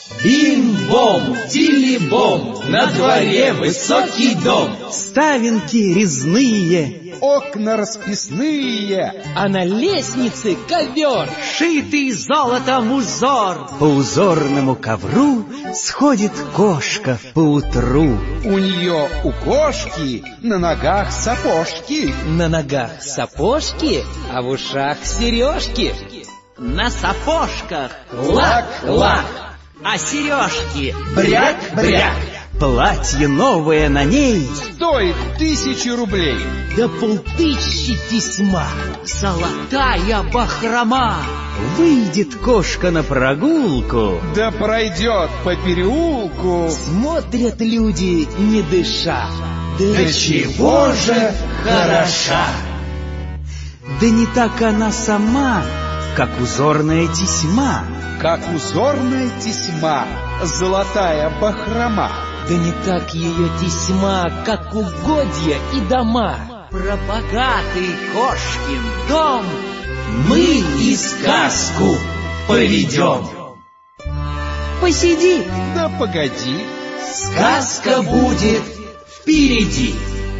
Бим-бом, тили-бом, на дворе высокий дом. Ставинки резные, окна расписные, а на лестнице ковер, шитый золотом узор. По узорному ковру сходит кошка поутру. У нее, у кошки, на ногах сапожки. На ногах сапожки, а в ушах сережки. На сапожках лак-лак, а сережки бряк-бряк. Платье новое на ней стоит 1000 рублей. Да 5000 тесьма. Золотая бахрома. Выйдет кошка на прогулку, Да пройдет по переулку. Смотрят люди, не дыша. Да чего же хороша! Да не так она сама, как узорная тесьма. Как узорная тесьма, золотая бахрома. Да не так ее тесьма, как угодья и дома. Про богатый кошкин дом Мы и сказку поведем. посиди. Да погоди, Сказка будет впереди.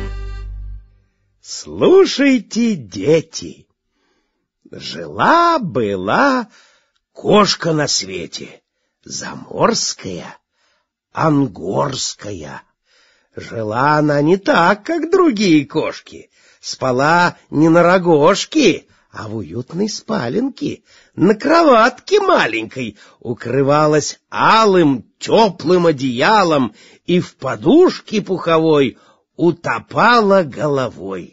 Слушайте, дети, жила-была кошка на свете, заморская, ангорская. Жила она не так, как другие кошки, спала не на рогожке, а в уютной спаленке, на кроватке маленькой, укрывалась алым теплым одеялом и в подушке пуховой утопала головой.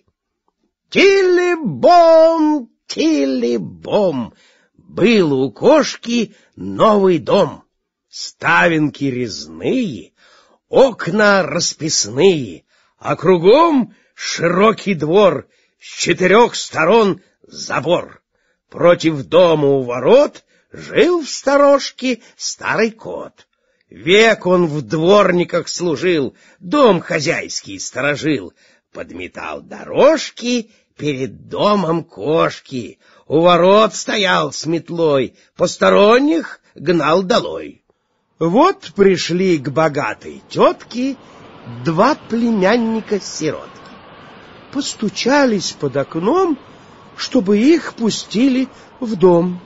Тили-бом, тили-бом, был у кошки новый дом. Ставинки резные, окна расписные, а кругом широкий двор, с 4 сторон забор. Против дома у ворот жил в сторожке старый кот. Век он в дворниках служил, дом хозяйский сторожил, подметал дорожки перед домом кошки, у ворот стоял с метлой, посторонних гнал долой. Вот пришли к богатой тетке 2 племянника-сиротки. Постучались под окном, чтобы их пустили в дом.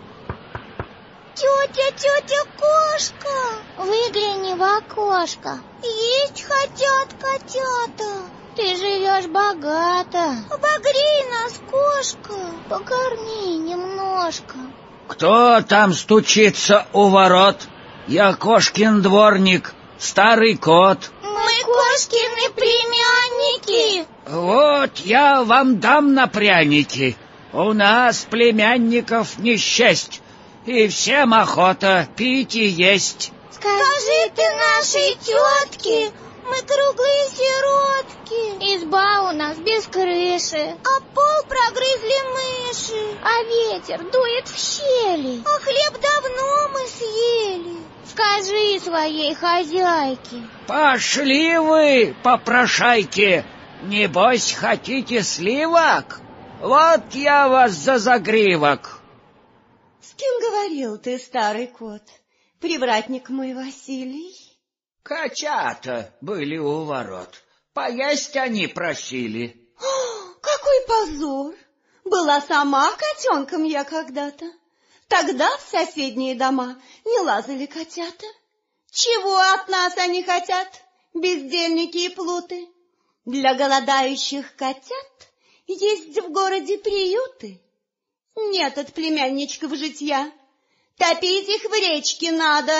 Тетя кошка, выгляни в окошко. Есть хотят котята. Ты живешь богато. Обогрей нас, кошка, покорми немножко. Кто там стучится у ворот? Я кошкин дворник, старый кот. Мы кошкины племянники. Вот я вам дам на пряники. У нас племянников не счесть, и всем охота пить и есть. Скажи ты нашей тетке, мы круглые сиротки. Изба у нас без крыши, а пол прогрызли мыши. А ветер дует в щели, а хлеб давно мы съели. Скажи своей хозяйке. Пошли вы, попрошайки, небось хотите сливок? Вот я вас за загривок. С кем говорил ты, старый кот? Привратник мой Василий? Котята были у ворот, поесть они просили. Какой позор! Была сама котенком я когда-то. Тогда в соседние дома не лазали котята. Чего от нас они хотят, бездельники и плуты? Для голодающих котят есть в городе приюты. Нет от племянничков житья, топить их в речке надо.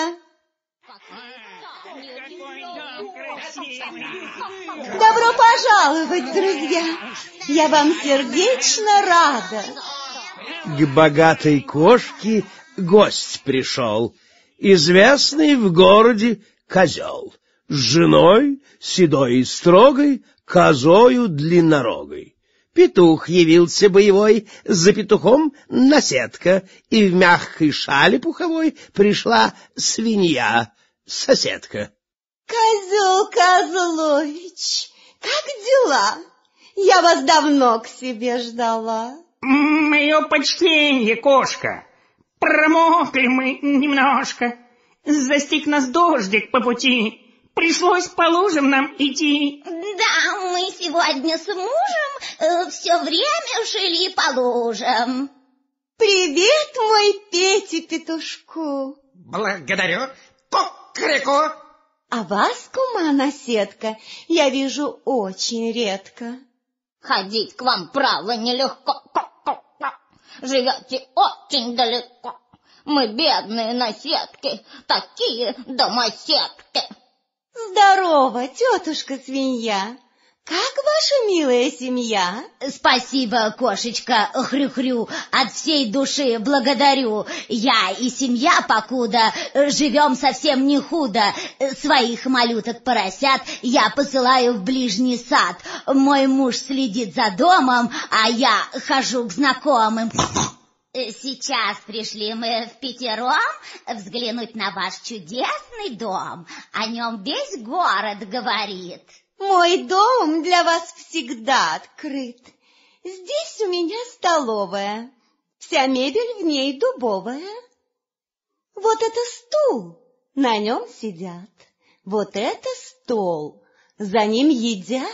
Добро пожаловать, друзья! Я вам сердечно рада. К богатой кошке гость пришел, известный в городе козел, с женой седой и строгой, козою длиннорогой. Петух явился боевой, за петухом наседка, и в мягкой шале пуховой пришла свинья, соседка. Козел Козлович, как дела? Я вас давно к себе ждала. Мое почтение, кошка. Промокли мы немножко. Застиг нас дождик по пути. Пришлось по лужам нам идти. Да, мы сегодня с мужем все время шили по лужам. Привет, мой Пете-петушку. Благодарю. Кукареку. А вас, кума-наседка, я вижу очень редко. Ходить к вам, право, нелегко. Живете очень далеко. Мы бедные наседки, такие домоседки. Здорово, тетушка-свинья. Как ваша милая семья? Спасибо, кошечка Хрю-Хрю, от всей души благодарю. Я и семья покуда живем совсем не худо. Своих малюток-поросят я посылаю в ближний сад. Мой муж следит за домом, а я хожу к знакомым. Сейчас пришли мы впятером взглянуть на ваш чудесный дом. О нем весь город говорит. Мой дом для вас всегда открыт. Здесь у меня столовая, вся мебель в ней дубовая. Вот это стул, на нем сидят. Вот это стол, за ним едят.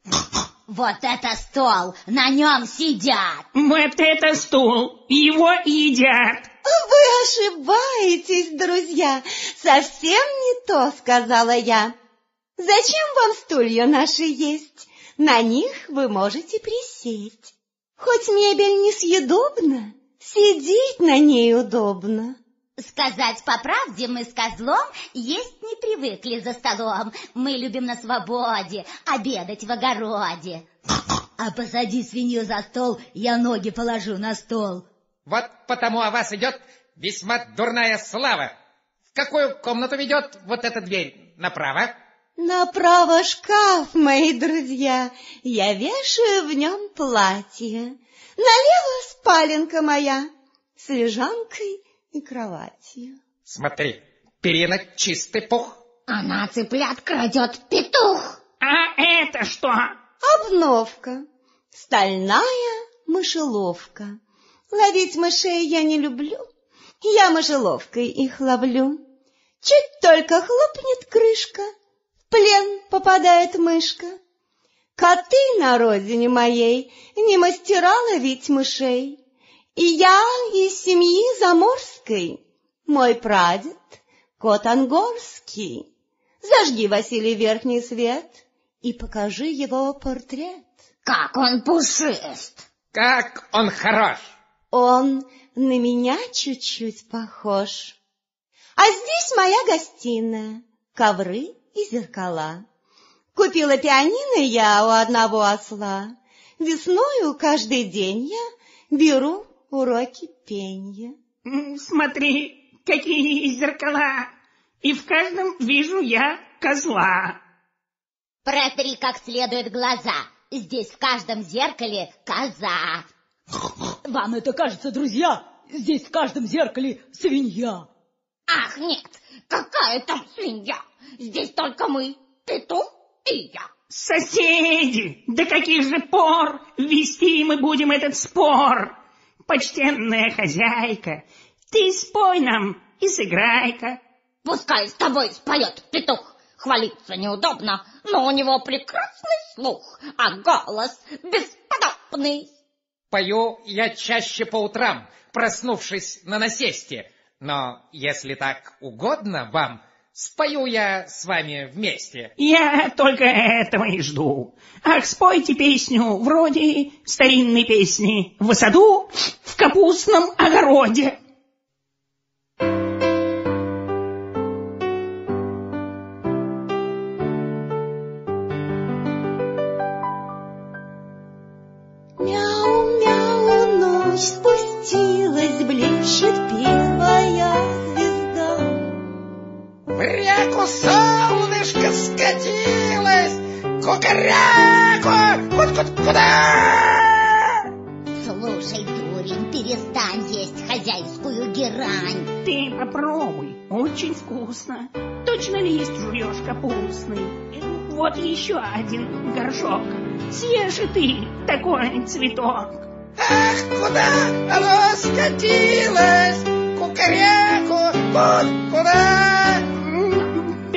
Вот это стол, на нем сидят. Вот это стул, его едят. Вы ошибаетесь, друзья, совсем не то сказала я. Зачем вам стулья наши есть? На них вы можете присесть. Хоть мебель несъедобна, сидеть на ней удобно. Сказать по правде, мы с козлом есть не привыкли за столом. Мы любим на свободе, обедать в огороде. А посади свинью за стол, я ноги положу на стол. Вот потому о вас идет весьма дурная слава. В какую комнату ведет вот эта дверь? Направо? Направо шкаф, мои друзья, я вешаю в нем платье. Налево спаленка моя с лежанкой и кроватью. Смотри, перина чистый пух. Она цыплят крадет, петух. А это что? Обновка, стальная мышеловка. Ловить мышей я не люблю, я мышеловкой их ловлю. Чуть только хлопнет крышка, в плен попадает мышка. Коты на родине моей не мастера ловить мышей. И я из семьи заморской, мой прадед кот ангорский. Зажги, Василий, верхний свет и покажи его портрет. Как он пушист! Как он хорош! Он на меня чуть-чуть похож. А здесь моя гостиная, ковры и зеркала. Купила пианино я у одного осла. Весною каждый день я беру уроки пенья. Смотри, какие зеркала! И в каждом вижу я козла. Протри как следует глаза. Здесь в каждом зеркале коза. Вам это кажется, друзья? Здесь в каждом зеркале свинья. Ах, нет, какая там свинья? Здесь только мы, петух и я. Соседи, до каких же пор вести мы будем этот спор? Почтенная хозяйка, ты спой нам и сыграй-ка. Пускай с тобой споет петух. Хвалиться неудобно, но у него прекрасный слух, а голос бесподобный. Пою я чаще по утрам, проснувшись на насесте. Но если так угодно вам, спою я с вами вместе. Я только этого и жду. Ах, спойте песню вроде старинной песни «В саду, в капустном огороде». Мяу-мяу, ночь спустилась, блещет первая звезда. В реку солнышко скатилось, кукаряку, куда? Слушай, дурень, перестань есть хозяйскую герань. Ты попробуй, очень вкусно. Точно лист жуешь капустный. Вот еще один горшок. Съешь и ты такой цветок. Ах, куда оно скатилось, кукаряку, куда?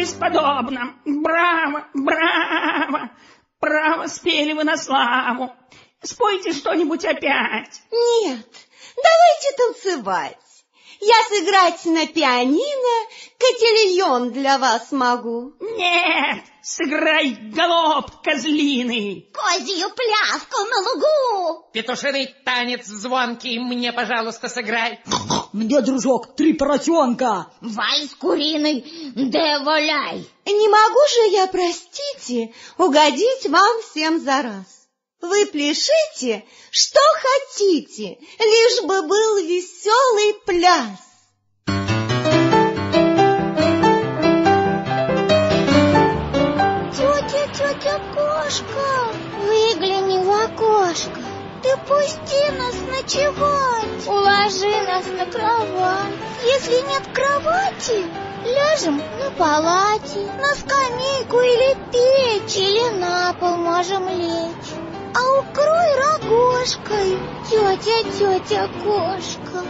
бесподобно! Браво, браво! Право, спели вы на славу! Спойте что-нибудь опять! Нет, давайте танцевать. Я сыграть на пианино котильон для вас могу. Нет, сыграй галоп козлиный. Козью пляску на лугу. Петушиный танец звонкий мне, пожалуйста, сыграй. Мне, дружок, 3 поросенка. Вальс куриный, да валяй. Не могу же я, простите, угодить вам всем за раз. Вы пляшите, что хотите, лишь бы был веселый пляс. Тетя кошка, выгляни в окошко. Ты пусти нас ночевать, уложи нас на кровать. Если нет кровати, ляжем на палате, на скамейку или печь, или на пол можем лечь. А укрой рогожкой, тетя кошка.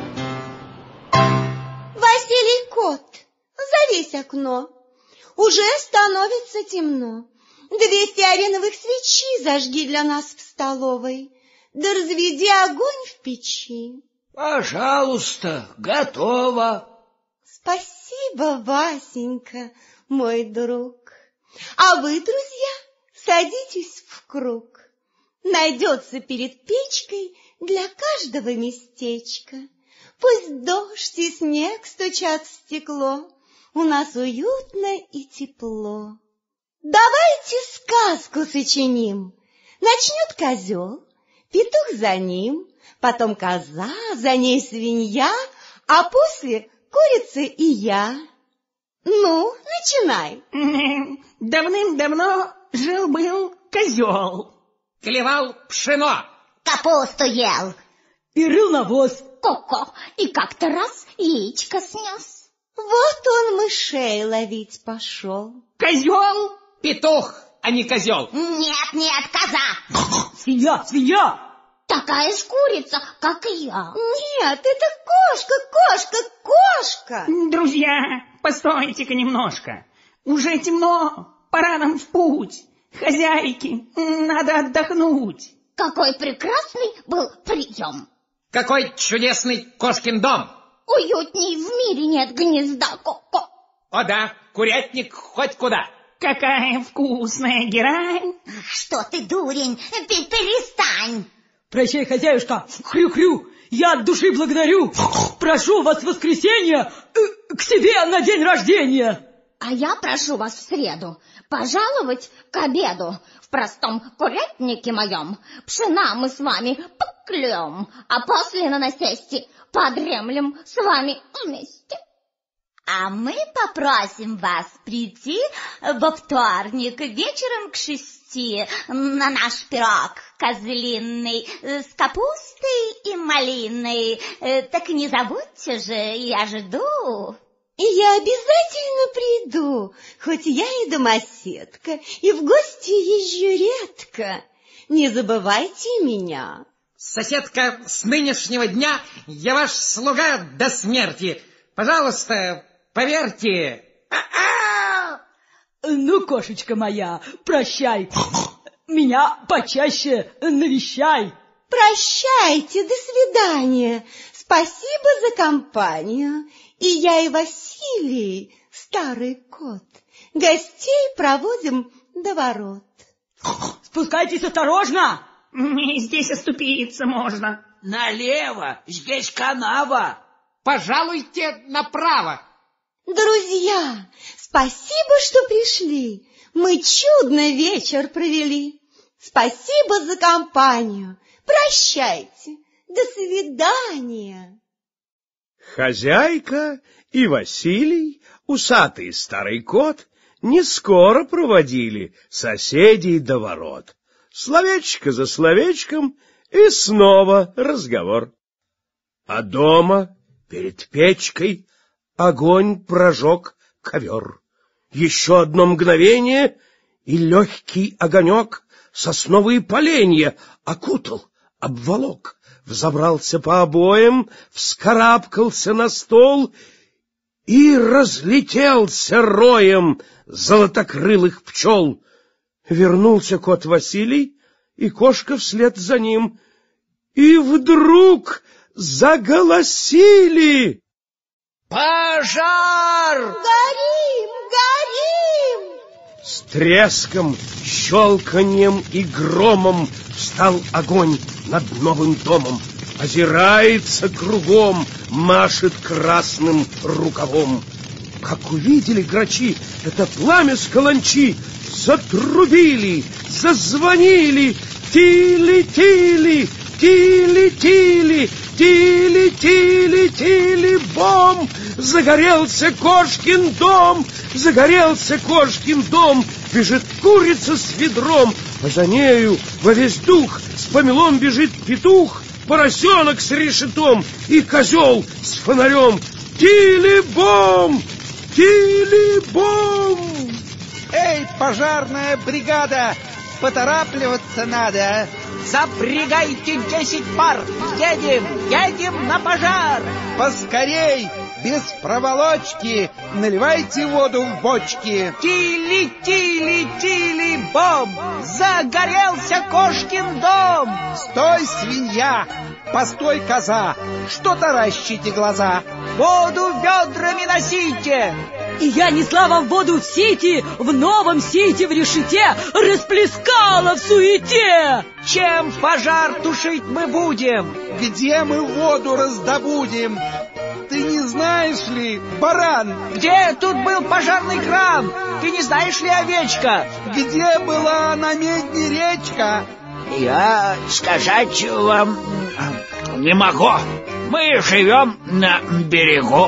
Василий кот, завесь окно, уже становится темно. 200 ареновых свечи зажги для нас в столовой, да разведи огонь в печи. Пожалуйста, готово. Спасибо, Васенька, мой друг. А вы, друзья, садитесь в круг. Найдется перед печкой для каждого местечко. Пусть дождь и снег стучат в стекло, у нас уютно и тепло. Давайте сказку сочиним. Начнет козел, петух за ним, потом коза, за ней свинья, а после курица и я. Ну, начинай. Давным-давно жил-был козел. Клевал пшено. Капусту ел. И рыл навоз. Ко-ко. И как-то раз яичко снес. Вот он мышей ловить пошел. Козел? Петух, а не козел. Нет, коза. Свинья. Такая же курица, как и я. Нет, это кошка. Друзья, постойте-ка немножко. Уже темно, пора нам в путь. Хозяйки, надо отдохнуть. Какой прекрасный был прием. Какой чудесный кошкин дом. Уютней в мире нет гнезда, ко-ко. О да, курятник хоть куда. Какая вкусная герань. Что ты, дурень, перестань. Прощай, хозяюшка, хрю-хрю, я от души благодарю. Прошу вас в воскресенье к себе на день рождения. А я прошу вас в среду пожаловать к обеду. В простом курятнике моем пшена мы с вами поклем, а после на насесте подремлем с вами вместе. А мы попросим вас прийти во вторник вечером к 6 на наш пирог козлиный с капустой и малиной. Так не забудьте же, я жду. И я обязательно приду, хоть я и домоседка, и в гости езжу редко. Не забывайте меня. Соседка, с нынешнего дня я ваш слуга до смерти. Пожалуйста, поверьте. Ну, кошечка моя, прощай. Меня почаще навещай. Прощайте, до свидания. Спасибо за компанию. И я, и Василий, старый кот, гостей проводим до ворот. Спускайтесь осторожно. Здесь оступиться можно. Налево, здесь канава. Пожалуйте направо. Друзья, спасибо, что пришли. Мы чудный вечер провели. Спасибо за компанию. Прощайте. До свидания. Хозяйка и Василий, усатый старый кот, не скоро проводили соседей до ворот. Словечко за словечком, и снова разговор. А дома, перед печкой, огонь прожег ковер. Еще одно мгновение, и легкий огонек сосновые поленья окутал, обволок, взобрался по обоям, вскарабкался на стол и разлетелся роем золотокрылых пчел. Вернулся кот Василий, и кошка вслед за ним. И вдруг заголосили: «Пожар! Горим, горим!» С треском, щелканьем и громом встал огонь над новым домом. Озирается кругом, машет красным рукавом. Как увидели грачи это пламя с каланчи, затрубили, зазвонили, тили-тили, тили-тили, тили-тили-тили-бом! Загорелся кошкин дом, загорелся кошкин дом. Бежит курица с ведром, а за нею во весь дух с помелом бежит петух, поросенок с решетом и козел с фонарем. Тили-бом! Тили-бом! Эй, пожарная бригада, поторапливаться надо. Запрягайте 10 пар, едем на пожар. Поскорей, без проволочки, наливайте воду в бочки. Тили-тили-тили-бом! Загорелся кошкин дом! Стой, свинья! Постой, коза! Что таращите глаза? Воду ведрами носите! И я несла вам воду в сити, в новом сити, в решете, расплескала в суете. Чем пожар тушить мы будем? Где мы воду раздобудем? Ты не знаешь ли, баран? Где тут был пожарный кран? Ты не знаешь ли, овечка? Где была на медне речка? Я сказать вам не могу. Мы живем на берегу.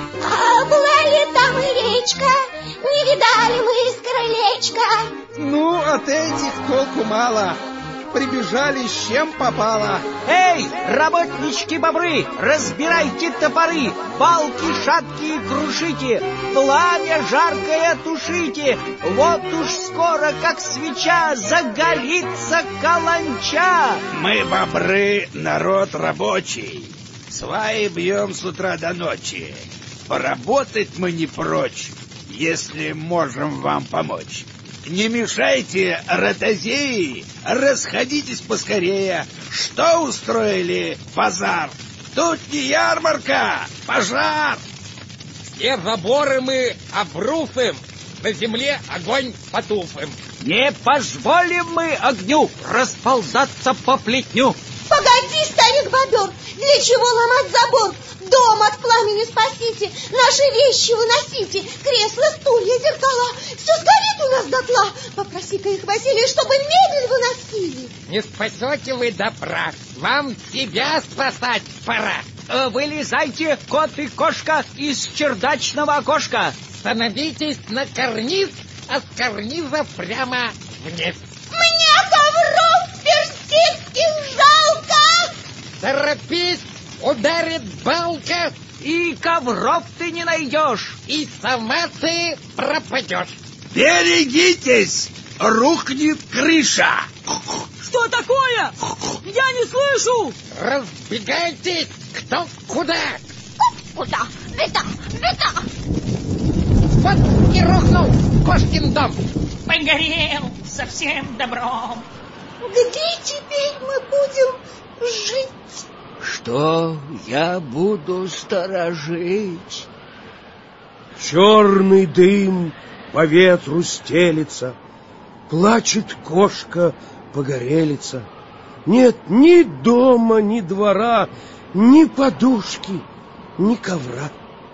А была ли там и речка? Не видали мы из крылечка? Ну, от этих толку мало. Прибежали, с чем попало. Эй, работнички-бобры, разбирайте топоры, балки шаткие крушите, пламя жаркое тушите. Вот уж скоро, как свеча, загорится каланча. Мы, бобры, народ рабочий, сваи бьем с утра до ночи. Поработать мы не прочь, если можем вам помочь. Не мешайте, ротозеи, расходитесь поскорее. Что устроили базар? Тут не ярмарка, пожар. Все заборы мы обрушим, на земле огонь потушим. Не позволим мы огню расползаться по плетню. Погоди, старик-бобер, для чего ломать забор? Дом от пламени спасите, наши вещи выносите, кресла, стулья, зеркала, все сгорит у нас дотла. Попроси-ка их, Василий, чтобы мебель выносили. Не спасете вы добра, вам себя спасать пора. Вылезайте, кот и кошка, из чердачного окошка. Становитесь на карниз, а с карниза прямо вниз. Мне ковров персидских жалко. Торопись, ударит балка, и ковров ты не найдешь, и сама ты пропадешь. Берегитесь, рухнет крыша. Что такое? Я не слышу. Разбегайтесь, кто куда. Куда? Беда, беда. Вот и рухнул кошкин дом. Погорел со всем добром. Где теперь мы будем жить? Что я буду сторожить? Черный дым по ветру стелется, плачет кошка погорелица. Нет ни дома, ни двора, ни подушки, ни ковра.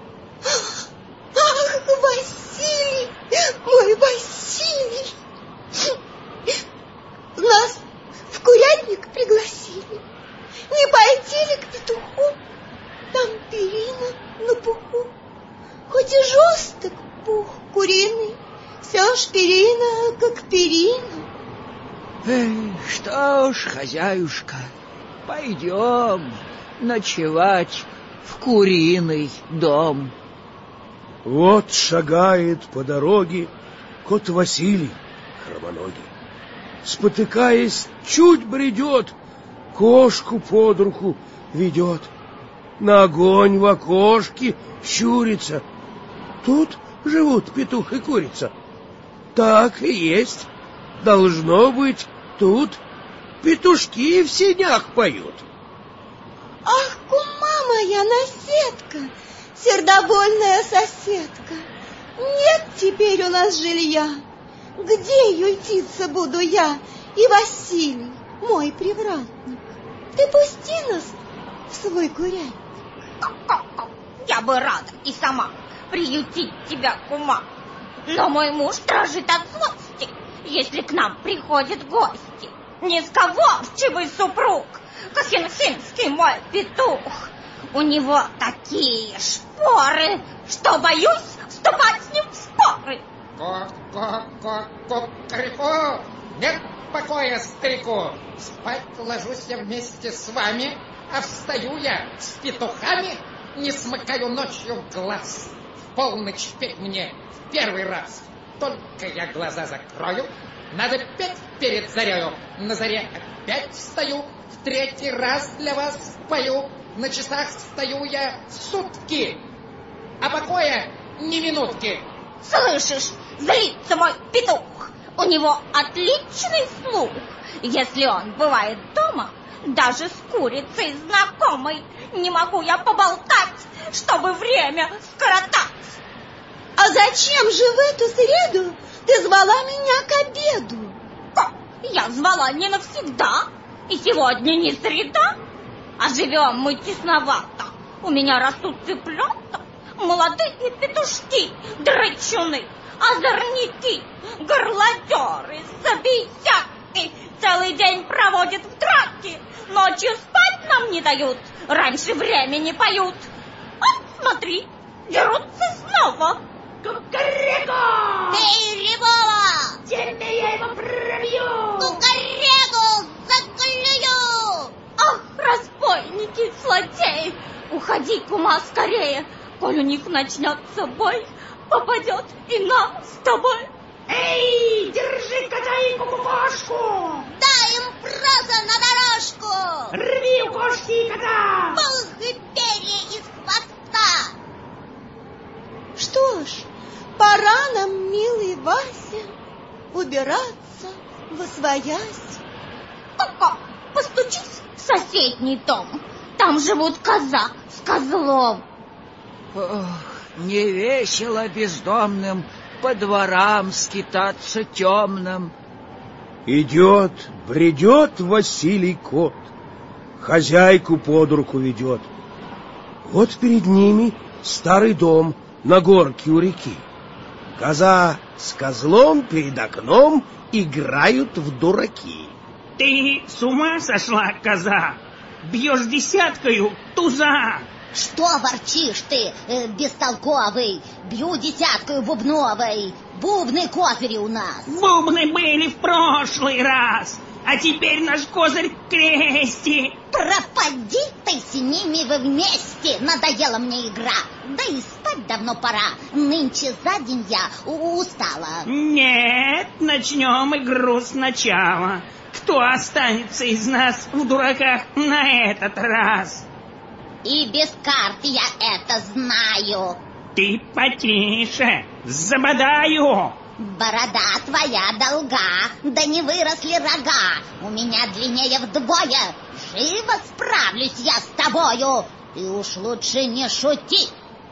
Ах, Василий, мой Василий! Нас в курятник пригласили. Не пойти ли к петуху? Там перина на пуху. Хоть и жесток пух куриный, все ж перина, как перина. Эй, что ж, хозяюшка, пойдем ночевать в куриный дом. Вот шагает по дороге кот Василий хромоногий. Спотыкаясь, чуть бредет, кошку под руку ведет. На огонь в окошке щурится, Тут живут петух и курица? Так и есть. Должно быть, тут петушки в сенях поют. Ах, кума моя наседка, сердобольная соседка, нет теперь у нас жилья. Где ютиться буду я и Василий, мой привратник? Ты пусти нас в свой курятник. Я бы рада и сама приютить тебя, кума. Но мой муж дрожит от злости, если к нам приходят гости. Несговорчивый супруг, Косинхинский мой петух. У него такие шпоры, что боюсь вступать с ним в споры. Кукареку, нет покоя старику. Спать ложусь я вместе с вами, а встаю я с петухами, не смыкаю ночью глаз. В полночь петь мне в первый раз. Только я глаза закрою, надо петь перед зарею. На заре опять встаю, в третий раз для вас пою. На часах стою я сутки, а покоя ни минутки. Слышишь, злится мой петух. У него отличный слух. Если он бывает дома, даже с курицей знакомой, не могу я поболтать, чтобы время скоротать. А зачем же в эту среду ты звала меня к обеду? Я звала не навсегда, и сегодня не среда. А живем мы тесновато. У меня растут цыплята, молодые петушки, драчуны, озорники, горлодеры, забияки. Целый день проводят в драке, ночью спать нам не дают, раньше времени поют. Вот, смотри, дерутся снова. Кукареку! Эй, Рябова! Тебе я его пробью! Кукареку! Заклюю! Ах, разбойники, злодеи! Уходи, кума, скорее! Коль у них начнется бой, попадет и нам с тобой. Эй, держи кота и кукушку! Дай им праса на дорожку! Рви у кошки и кота! Пух и перья из хвоста! Что ж, пора нам, милый Вася, убираться восвоясь. Ко-ко, постучись в соседний дом. Там живут коза с козлом. Ох, не весело бездомным по дворам скитаться темным. Идет, бредет Василий кот, хозяйку под руку ведет. Вот перед ними старый дом на горке у реки. Коза с козлом перед окном играют в дураки. Ты с ума сошла, коза? Бьешь десяткою туза. Что ворчишь ты, бестолковый? Бью десяткою бубновой. Бубны козыри у нас. Бубны были в прошлый раз, а теперь наш козырь крести. Пропади ты с ними вы вместе. Надоела мне игра. Да и спать давно пора. Нынче за день я устала. Нет, начнем игру сначала. Кто останется из нас в дураках на этот раз? И без карт я это знаю. Ты потише, забодаю. Борода твоя долга, да не выросли рога. У меня длиннее вдвое. Живо справлюсь я с тобою. И уж лучше не шути.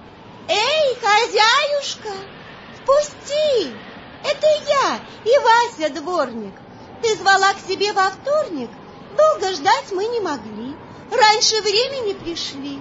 Эй, хозяюшка, впусти. Это я и Вася дворник. Ты звала к себе во вторник. Долго ждать мы не могли. Раньше времени пришли.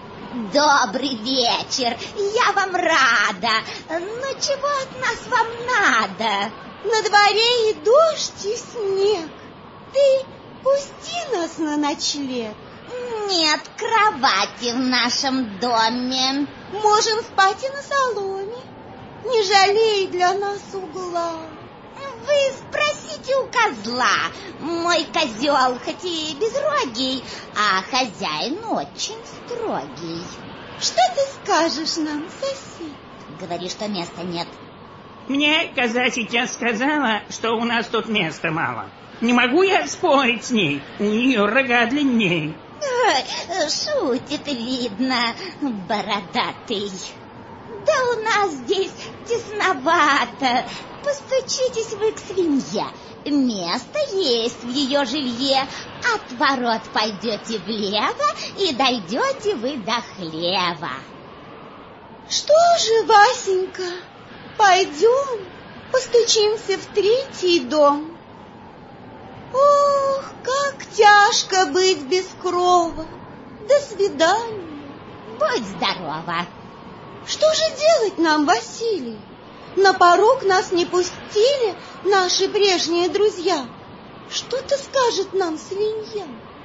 Добрый вечер, я вам рада. Но чего от нас вам надо? На дворе и дождь, и снег. Ты пусти нас на ночлег. Нет кровати в нашем доме. Можем спать и на соломе. Не жалей для нас угла. Вы спросите у козла. Мой козел хоть и безрогий, а хозяин очень строгий. Что ты скажешь нам, сосед? Говори, что места нет. Мне коза сейчас сказала, что у нас тут места мало. Не могу я спорить с ней, у нее рога длинней. Шутит, видно, бородатый. Да у нас здесь тесновато. Постучитесь вы к свинье. Место есть в ее жилье. От ворот пойдете влево, и дойдете вы до хлева. Что же, Васенька, пойдем, постучимся в третий дом. Ох, как тяжко быть без крова. До свидания. Будь здорова. Что же делать нам, Василий? На порог нас не пустили наши прежние друзья. Что-то скажет нам свинья.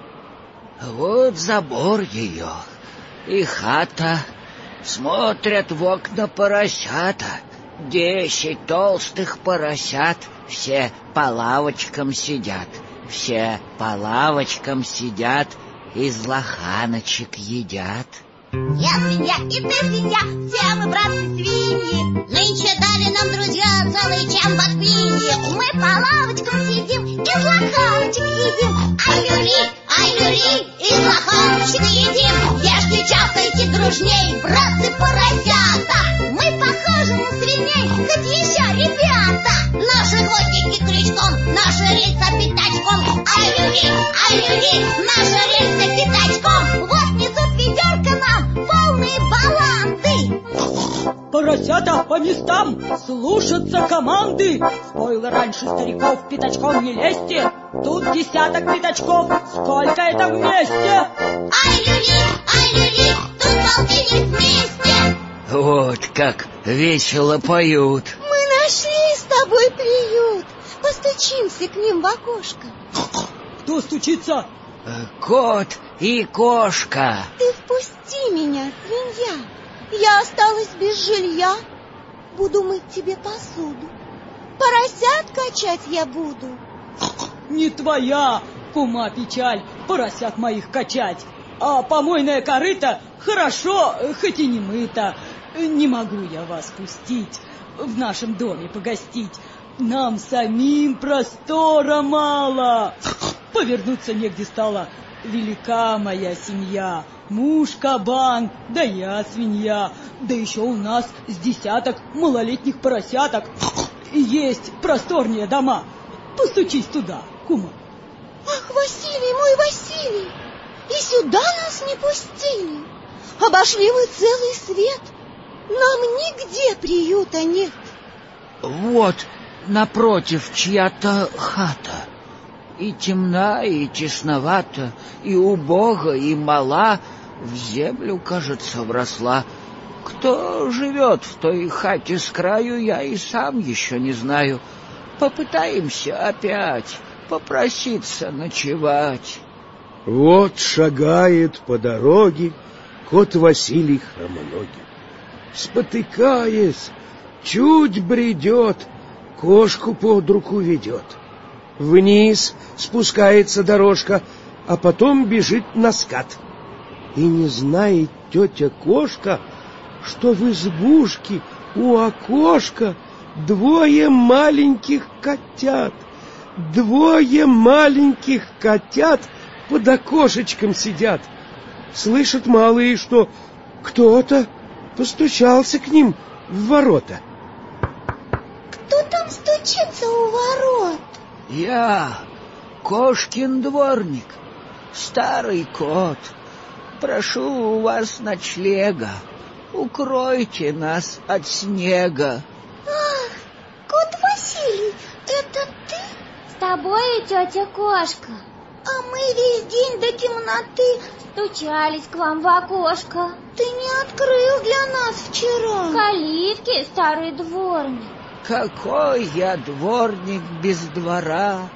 Вот забор ее и хата. Смотрят в окна поросята. 10 толстых поросят. Все по лавочкам сидят. Все по лавочкам сидят. Из лоханочек едят. Я свинья, и ты свинья, все мы братцы свиньи. Нынче дали нам друзья целый чем подпиньи. Мы по лавочкам сидим, из лоханочек едим. Ай-люли, из лоханочек едим. Ешьте, чавкайте дружней, братцы поросята. Мы похожи на свиней, хоть еще ребята. Наши хвостики крючком, наши рельса пятачком. Ай-люли, наши рельса пятачком. Вот несут ведерко нам полные баланды. Поросята по местам, слушаться команды. Стоило раньше стариков пятачком не лезьте. Тут 10 пятачков, сколько это вместе? Ай-люли, тут полтинник вместе. Вот как весело поют. Мы нашли с тобой приют. Постучимся к ним в окошко. Кто стучится? Кот и кошка. Ты впусти меня, свинья. Я осталась без жилья. Буду мыть тебе посуду. Поросят качать я буду. Не твоя, кума, печаль, поросят моих качать. А помойная корыта хорошо, хоть и не мыта. Не могу я вас пустить, в нашем доме погостить. Нам самим простора мало. Повернуться негде стало. Велика моя семья. Муж кабан, да я свинья. Да еще у нас с 10 малолетних поросяток. Есть просторнее дома. Постучись туда, кума. Ах, Василий, мой Василий, и сюда нас не пустили. Обошли мы целый свет. Нам нигде приюта нет. Вот напротив чья-то хата. И темна, и тесновата, и убога, и мала. В землю, кажется, вросла. Кто живет в той хате с краю, я и сам еще не знаю. Попытаемся опять попроситься ночевать. Вот шагает по дороге кот Василий хромоногий. Спотыкаясь, чуть бредет, кошку под руку ведет. Вниз спускается дорожка, а потом бежит на скат. И не знает тетя кошка, что в избушке у окошка 2 маленьких котят. 2 маленьких котят под окошечком сидят. Слышат малые, что кто-то постучался к ним в ворота. Кто там стучится у ворот? Я, кошкин дворник, старый кот. Прошу у вас ночлега, укройте нас от снега. Ах, кот Василий, это ты? С тобой и тетя кошка. А мы весь день до темноты стучались к вам в окошко. Ты не открыл для нас вчера калитки, старый дворник. Какой я дворник без двора,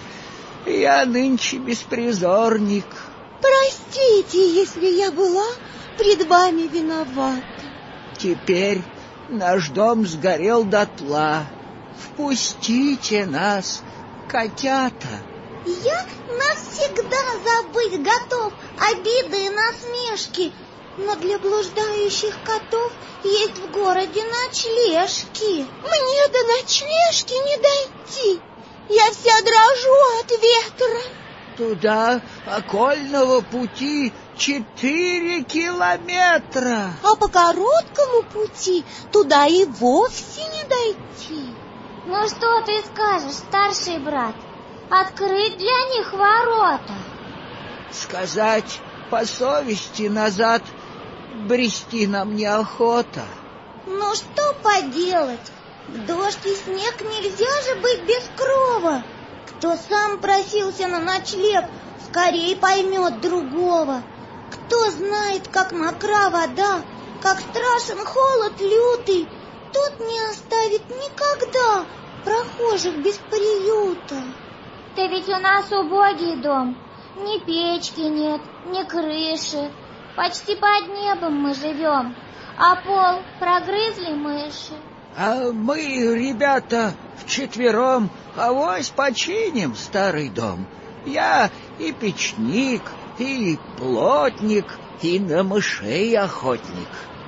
я нынче беспризорник. Простите, если я была пред вами виновата. Теперь наш дом сгорел дотла. Впустите нас, котята. Я навсегда забыть готов обиды и насмешки. Но для блуждающих котов есть в городе ночлежки. Мне до ночлежки не дойти. Я вся дрожу от ветра. Туда окольного пути 4 километра. А по короткому пути туда и вовсе не дойти. Ну что ты скажешь, старший брат? Открыть для них ворота? Сказать по совести, назад брести нам неохота. Ну что поделать? В дождь и снег нельзя же быть без крова. Кто сам просился на ночлег, скорее поймет другого. Кто знает, как мокра вода, как страшен холод лютый, тот не оставит никогда прохожих без приюта. Да ведь у нас убогий дом, ни печки нет, ни крыши. Почти под небом мы живем, а пол прогрызли мыши. А мы, ребята, вчетвером авось починим старый дом. Я и печник, и плотник, и на мышей охотник.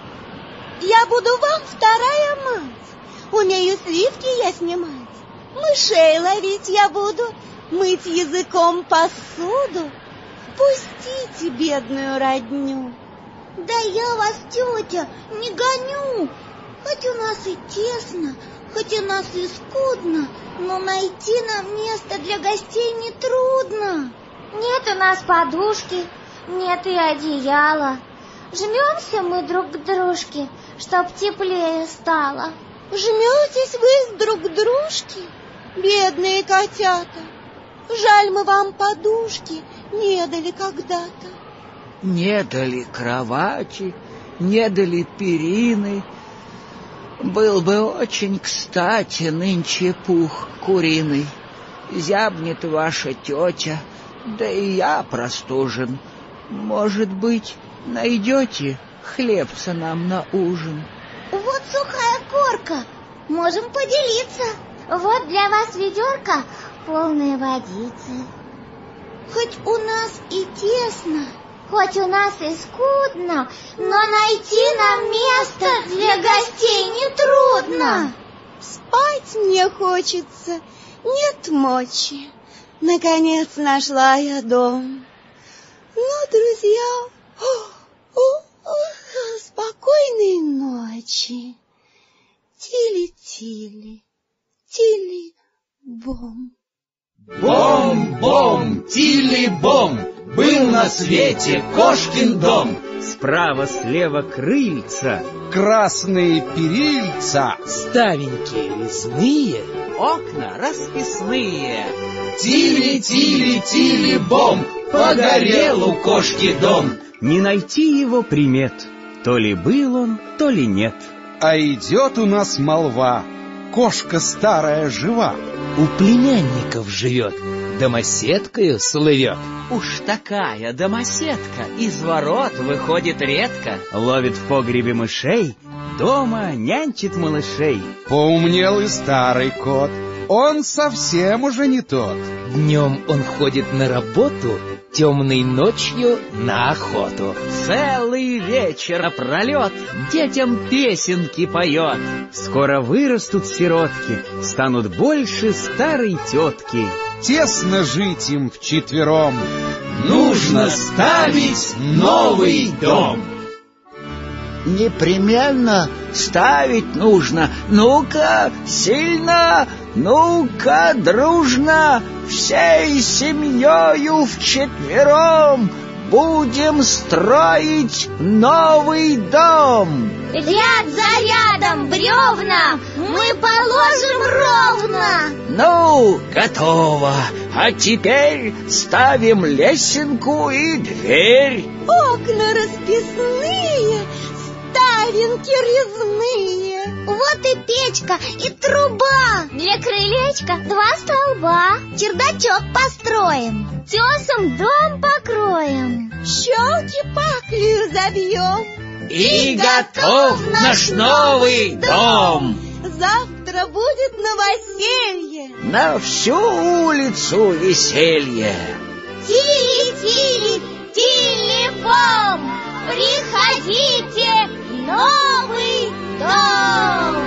Я буду вам вторая мать. Умею сливки я снимать, мышей ловить я буду, мыть языком посуду. Пустите бедную родню. Да я вас, тетя, не гоню. Хоть у нас и тесно, хоть у нас и скудно, но найти нам место для гостей нетрудно. Нет у нас подушки, нет и одеяла. Жмемся мы друг к дружке, чтоб теплее стало. Жметесь вы друг к дружке, бедные котята? Жаль, мы вам подушки не дали когда-то. Не дали кровати, не дали перины. Был бы очень кстати нынче пух куриный. Зябнет ваша тетя, да и я простужен. Может быть, найдете хлебца нам на ужин? Вот сухая корка, можем поделиться. Вот для вас ведерко, полное водицы. Хоть у нас и тесно, хоть у нас и скудно, но найти нам место для гостей нетрудно. Спать мне хочется, нет мочи. Наконец нашла я дом. Ну, друзья, спокойной ночи. Тили-тили, тили-бом. Бом-бом, тили-бом, был на свете кошкин дом. Справа-слева крыльца, Красные перильца, Ставеньки резные, окна расписные. Тили-тили-тили-бом, погорел у кошки дом. не найти его примет. То ли был он, то ли нет. а идет у нас молва. Кошка старая жива. У племянников живет, домоседкою слывет. Уж такая домоседка из ворот выходит редко. Ловит в погребе мышей, дома нянчит малышей. Поумнел и старый кот, он совсем уже не тот. Днем он ходит на работу, темной ночью на охоту. Целый вечер напролет детям песенки поет. Скоро вырастут сиротки, станут больше старой тетки. Тесно жить им вчетвером. Нужно ставить новый дом. Непременно ставить нужно. Ну-ка, сильно, ну-ка, дружно, всей семьёю вчетвером будем строить новый дом. Ряд за рядом бревна мы положим ровно. Ну, готово. А теперь ставим лесенку и дверь. Окна расписные, ставенки резные. Вот и печка, и труба. Для крылечка 2 столба. Чердачок построим, тесом дом покроем. Щелки-паклю забьем. И готов наш новый дом. Завтра будет новоселье. На всю улицу веселье. Тили-тили, тили-бом, приходите, новый дом.